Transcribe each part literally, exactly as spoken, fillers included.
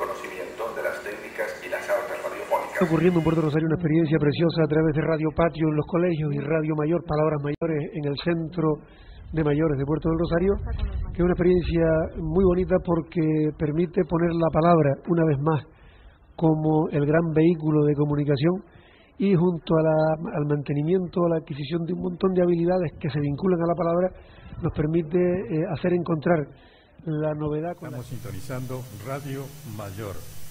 conocimiento de las técnicas y las artes radiofónicas. Está ocurriendo en Puerto Rosario una experiencia preciosa a través de Radio Patio en los colegios y Radio Mayor, Palabras Mayores, en el Centro de Mayores de Puerto del Rosario, que es una experiencia muy bonita porque permite poner la palabra una vez más como el gran vehículo de comunicación y junto a la, al mantenimiento, a la adquisición de un montón de habilidades que se vinculan a la palabra, nos permite eh, hacer encontrar la novedad. Con Estamos la... sintonizando Radio Mayor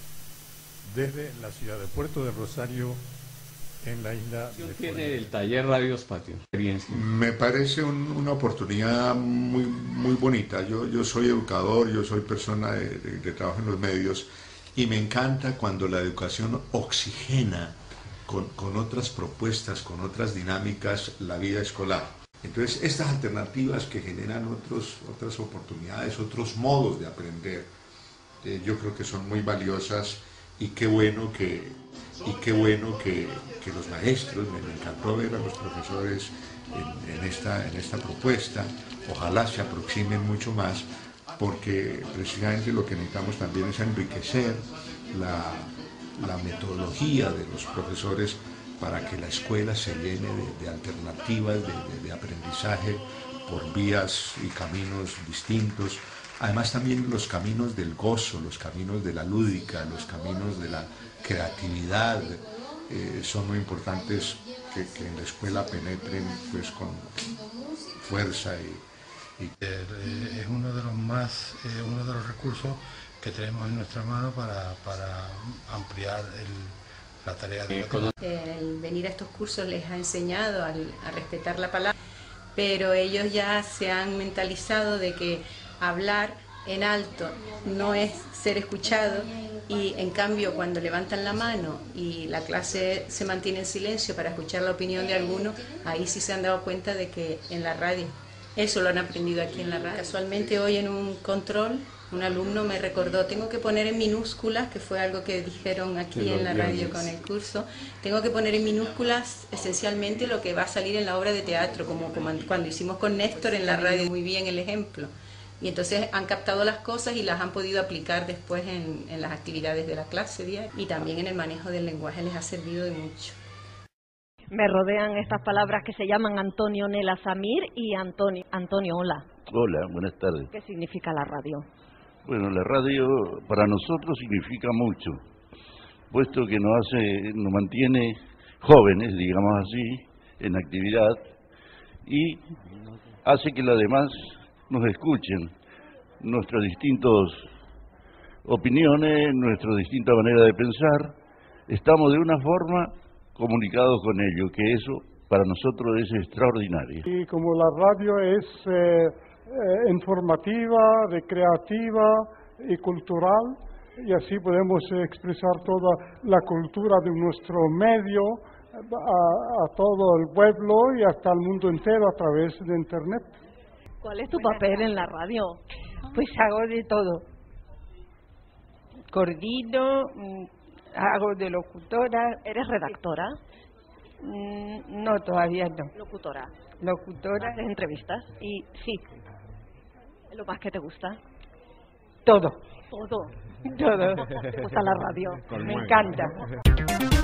desde la ciudad de Puerto del Rosario, en la isla de Tiene el taller Radios Patio. Me parece un, una oportunidad muy muy bonita. Yo, yo soy educador, yo soy persona de, de, de trabajo en los medios y me encanta cuando la educación oxigena con, con otras propuestas, con otras dinámicas la vida escolar. Entonces estas alternativas que generan otros, otras oportunidades, otros modos de aprender, eh, yo creo que son muy valiosas y qué bueno que, y qué bueno que, que los maestros, me, me encantó ver a los profesores en, en, esta, en esta propuesta, ojalá se aproximen mucho más, porque precisamente lo que necesitamos también es enriquecer la, la metodología de los profesores para que la escuela se llene de, de alternativas de, de, de aprendizaje por vías y caminos distintos. Además también los caminos del gozo, los caminos de la lúdica, los caminos de la creatividad eh, son muy importantes que, que en la escuela penetren pues con fuerza y, y... Eh, es uno de los más, eh, uno de los recursos que tenemos en nuestra mano para, para ampliar el, la tarea de la... El venir a estos cursos les ha enseñado a, a respetar la palabra, pero ellos ya se han mentalizado de que hablar en alto no es ser escuchado y en cambio cuando levantan la mano y la clase se mantiene en silencio para escuchar la opinión de alguno, ahí sí se han dado cuenta de que en la radio, eso lo han aprendido aquí en la radio. Casualmente hoy en un control un alumno me recordó, tengo que poner en minúsculas, que fue algo que dijeron aquí en la radio con el curso, tengo que poner en minúsculas esencialmente lo que va a salir en la obra de teatro, como, como cuando hicimos con Néstor en la radio, muy bien el ejemplo. Y entonces han captado las cosas y las han podido aplicar después en, en las actividades de la clase diaria y también en el manejo del lenguaje les ha servido de mucho. Me rodean estas palabras que se llaman Antonio Nela Samir y Antonio. Antonio, hola. Hola, buenas tardes. ¿Qué significa la radio? Bueno, la radio para nosotros significa mucho, puesto que nos hace, nos mantiene jóvenes, digamos así, en actividad y hace que los demás nos escuchen nuestras distintas opiniones, nuestra distinta manera de pensar. Estamos de una forma comunicados con ellos, que eso para nosotros es extraordinario. Y como la radio es eh, eh, informativa, recreativa y cultural, y así podemos expresar toda la cultura de nuestro medio a, a todo el pueblo y hasta el mundo entero a través de Internet. ¿Cuál es tu papel en la radio? Pues hago de todo. Coordino, hago de locutora. ¿Eres redactora? No, todavía no. ¿Locutora? Locutora. ¿Haces entrevistas? Y sí. ¿Lo más que te gusta? Todo. Todo. Todo. ¿Te gusta la radio? Me encanta.